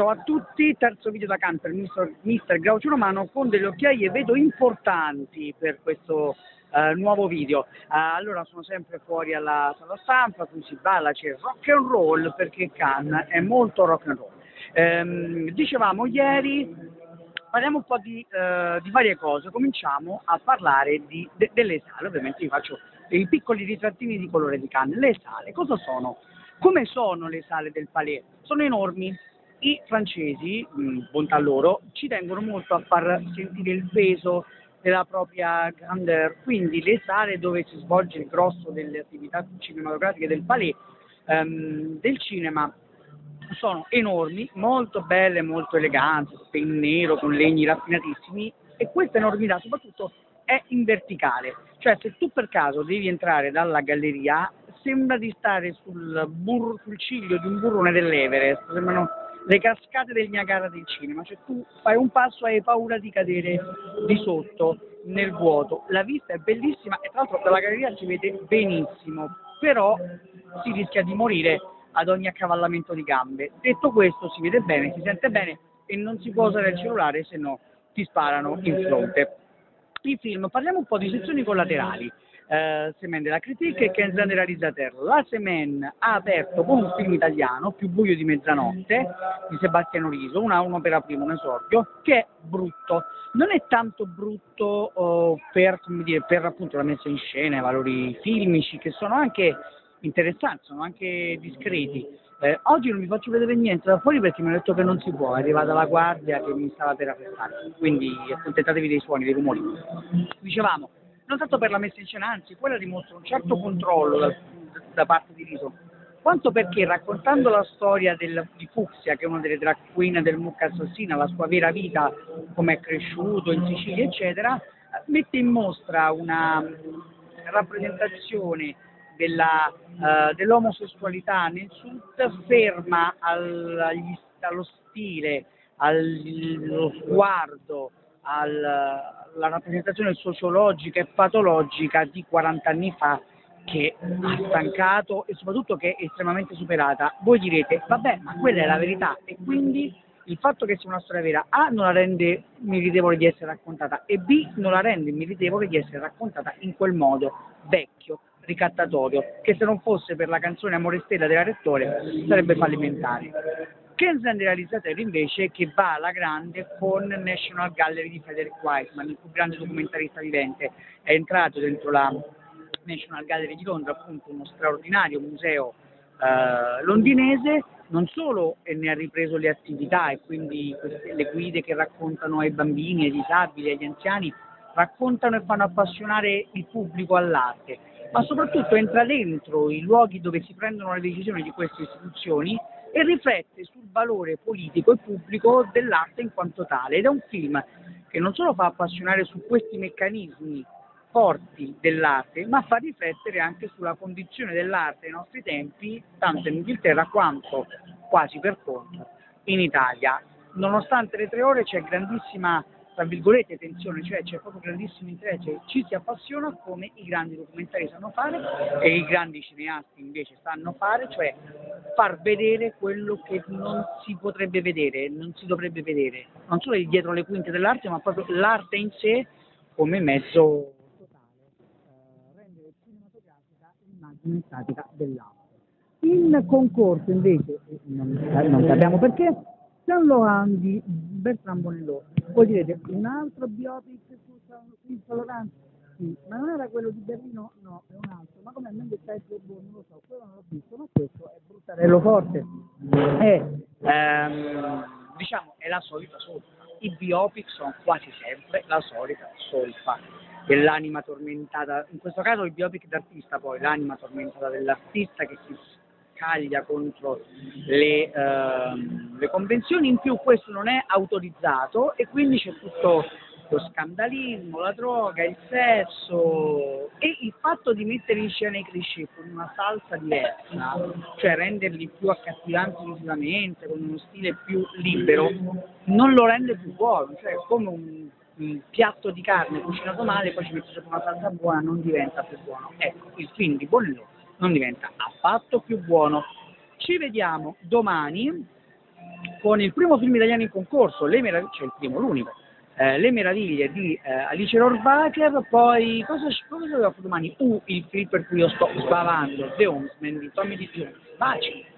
Ciao a tutti, terzo video da camper, Mister Groucho Romano con delle occhiaie vedo importanti per questo nuovo video. Allora sono sempre fuori alla sala stampa, qui si balla, c'è rock and roll perché Cannes è molto rock and roll. Dicevamo ieri, parliamo un po' di varie cose, cominciamo a parlare delle sale, ovviamente vi faccio dei piccoli ritrattini di colore di Cannes. Le sale, cosa sono? Come sono le sale del Palais? Sono enormi. I francesi, bontà loro, ci tengono molto a far sentire il peso della propria grandeur, quindi le sale dove si svolge il grosso delle attività cinematografiche del Palais, del cinema, sono enormi, molto belle, molto eleganti, in nero, con legni raffinatissimi, e questa enormità soprattutto è in verticale, cioè se tu per caso devi entrare dalla galleria sembra di stare sul ciglio di un burrone dell'Everest, sembrano le cascate del Niagara del cinema, cioè tu fai un passo e hai paura di cadere di sotto nel vuoto. La vista è bellissima e tra l'altro dalla galleria si vede benissimo, però si rischia di morire ad ogni accavallamento di gambe. Detto questo, si vede bene, si sente bene e non si può usare il cellulare, se no ti sparano in fronte. I film, parliamo un po' di sezioni collaterali. Semaine della Critique e Quinzaine des réalisateurs. La Semaine ha aperto con un film italiano, Più buio di mezzanotte, di Sebastiano Riso, un'opera prima, un esordio, che è brutto. Non è tanto brutto per appunto la messa in scena, i valori filmici, che sono anche interessanti, sono anche discreti. Oggi non vi faccio vedere niente da fuori perché mi hanno detto che non si può, è arrivata la guardia che mi stava per arrestare, quindi accontentatevi dei suoni, dei rumori. Dicevamo, non tanto per la messa in scena, anzi quella dimostra un certo controllo da parte di Riso, quanto perché raccontando la storia di Fucsia, che è una delle drag queen del Mucca Assassina, la sua vera vita, come è cresciuto in Sicilia eccetera, mette in mostra una rappresentazione dell'omosessualità nel sud, ferma allo stile, allo sguardo, alla rappresentazione sociologica e patologica di 40 anni fa, che ha stancato e soprattutto che è estremamente superata. Voi direte, vabbè, ma quella è la verità, e quindi il fatto che sia una storia vera, A, non la rende meritevole di essere raccontata, e B, non la rende meritevole di essere raccontata in quel modo vecchio, ricattatorio, che se non fosse per la canzone Amore Stella della Rettore sarebbe fallimentare. Quinzaine des réalisateurs invece, che va alla grande con National Gallery di Frederick Wiseman, il più grande documentarista vivente, è entrato dentro la National Gallery di Londra, appunto uno straordinario museo londinese, non solo ne ha ripreso le attività e quindi le guide che raccontano ai bambini, ai disabili, agli anziani, raccontano e fanno appassionare il pubblico all'arte, ma soprattutto entra dentro i luoghi dove si prendono le decisioni di queste istituzioni e riflette sul valore politico e pubblico dell'arte in quanto tale. Ed è un film che non solo fa appassionare su questi meccanismi forti dell'arte, ma fa riflettere anche sulla condizione dell'arte nei nostri tempi, tanto in Inghilterra quanto, quasi per contro, in Italia. Nonostante le 3 ore c'è grandissima, tra virgolette, tensione, cioè c'è proprio grandissimo interesse, ci si appassiona come i grandi documentari sanno fare e i grandi cineasti invece sanno fare, cioè far vedere quello che non si potrebbe vedere, non si dovrebbe vedere, non solo dietro le quinte dell'arte, ma proprio l'arte in sé come mezzo rendere cinematografica l'immagine statica dell'arte. In concorso invece, non sappiamo perché, Saint Laurent di Bertrand Bonello. Voi direte, un altro biopic su Saint Laurent? Sì, ma non era quello di Berlino? No, è un altro. Ma com'è meglio stai più buono? Non lo so, quello non l'ho visto, ma questo è Bruttarello Forte. Diciamo, è la solita solfa. I biopic sono quasi sempre la solita solfa dell'anima tormentata, in questo caso il biopic d'artista, poi l'anima tormentata dell'artista che si scaglia contro le convenzioni. In più questo non è autorizzato e quindi c'è tutto lo scandalismo, la droga, il sesso e il fatto di mettere in scena i cliché con una salsa diversa, cioè renderli più accattivanti visivamente, con uno stile più libero, non lo rende più buono, cioè come un piatto di carne cucinato male, poi ci metti sopra una salsa buona, non diventa più buono. Ecco, il film di Bonello non diventa affatto più buono. Ci vediamo domani con il primo film italiano in concorso, cioè il primo, l'unico, Le meraviglie di Alice Rohrwacher, poi cosa avevo fatto domani? Il film per cui io sto sbavando, The Homesman di Tommy Lee Jones, Baci,